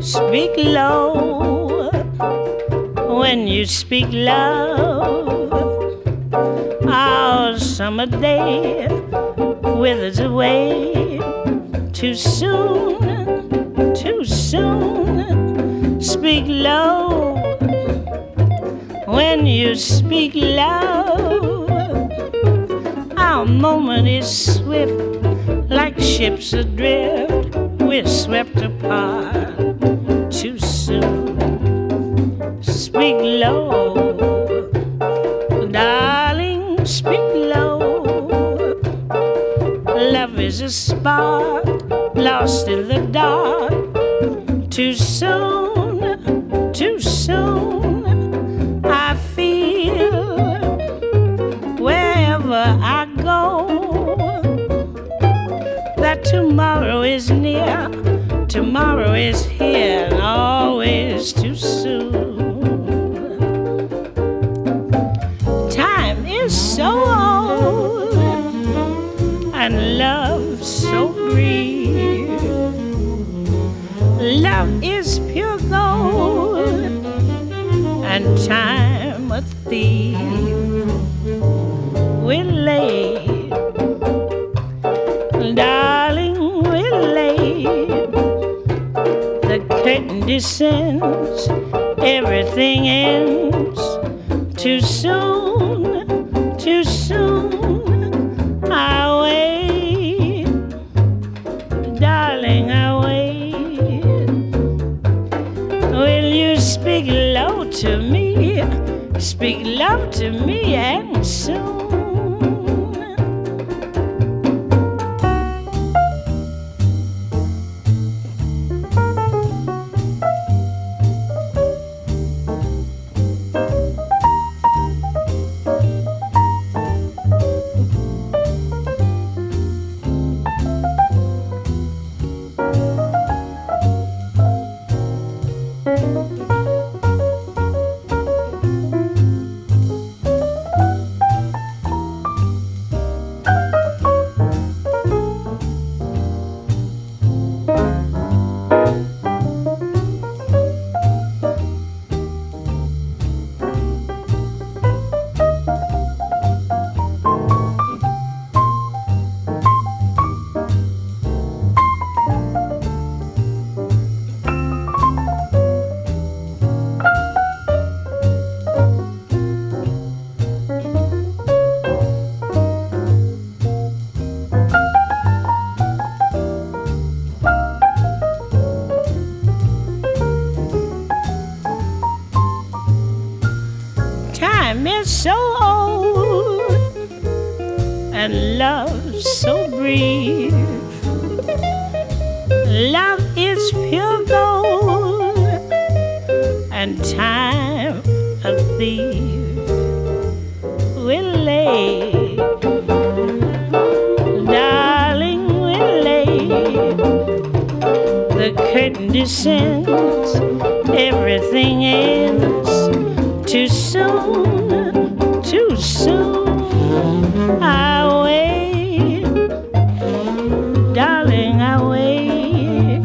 Speak low when you speak love. Our summer day withers away too soon, too soon. Speak low when you speak love. Our moment is swift like ships adrift. We're swept apart too soon. Speak low, darling, speak low. Love is a spark lost in the dark. Too soon, too soon. I feel wherever I go that tomorrow is near, tomorrow is here, and always too soon. Time is so old and love so brief. Love is pure gold and time a thief. We're late, darling, we're late. The curtain descends, everything ends. Too soon, too soon. I wait, darling, I wait. Will you speak low to me? Speak love to me, and soon. So old and love so brief. Love is pure gold and time a thief. We're late, darling, we're late. The curtain descends, everything ends. Too soon, too soon. I wait, darling, I wait.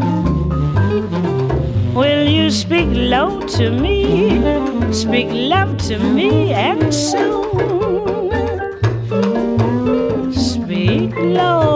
Will you speak low to me? Speak love to me, and soon. Speak low.